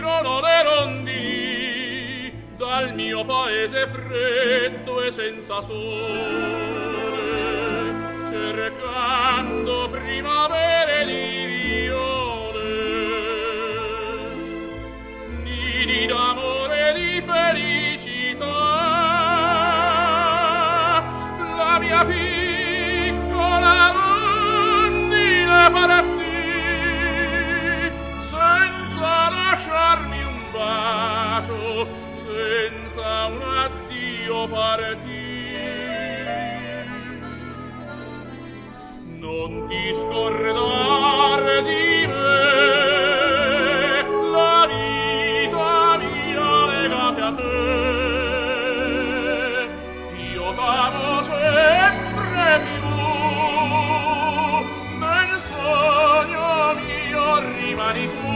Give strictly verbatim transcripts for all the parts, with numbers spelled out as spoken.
girono le rondini dal mio paese freddo e senza sole, cercando primavere di viole, nidi d'amore e di felicità. La mia piccola rondine partì senza lasciarmi un bacio, senza un addio partì. Non ti scordare di me, la vita mia legata a te. Io t'amo sempre più, nel sogno mio rimani tu.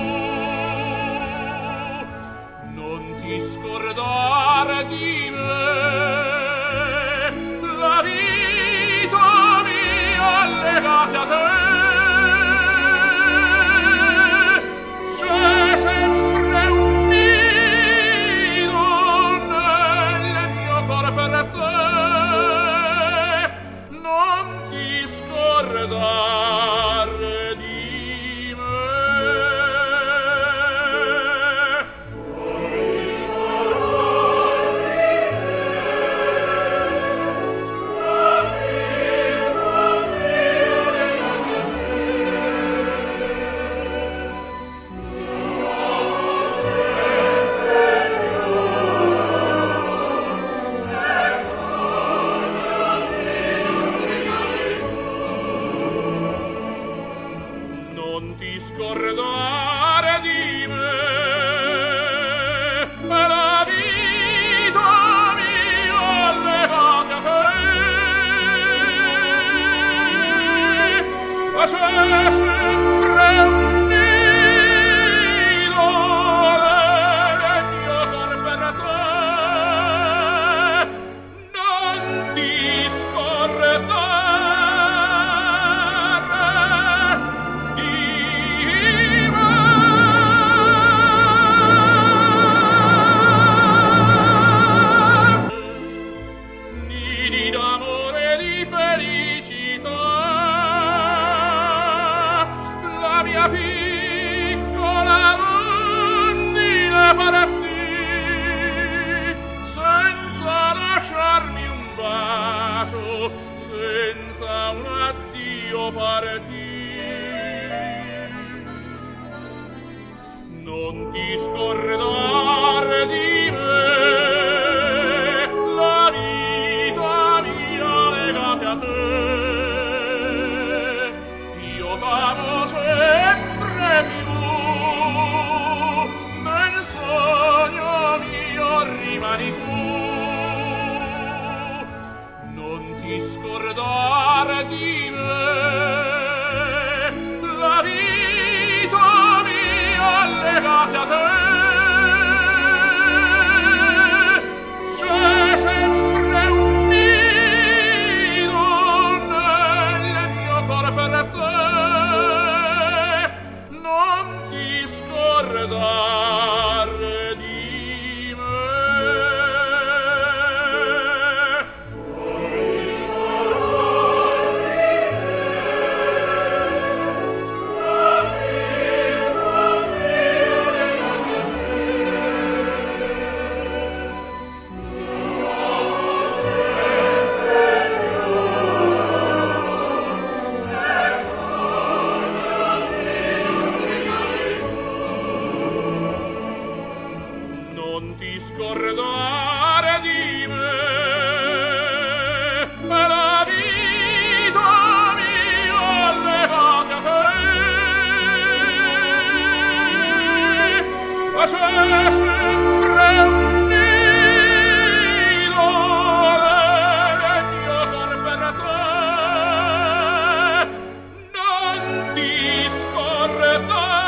Non ti scordare di me, la vita mia legata a te. C'è sempre un nido nel mio cuore per te. Non ti scordare di me. Non ti scordare di me, la vita mia legata a te. C'è sempre un nido nel mio cuore per te. Non ti scordare d'amore e di felicità. La mia piccola rondine partì senza lasciarmi un bacio, senza un addio partì. Non ti scordare di me, la vita mia legata a te. Io t'amo sempre più, nel sogno mio rimani tu. Non ti scordare di me, la vita mia legata a te. C'è sempre un nido nel mio cuore per te. Non ti scordare di me. Non ti scordare di me, la vita mia legata a te. C'è sempre un nido nel mio cuore per te. Non ti scordare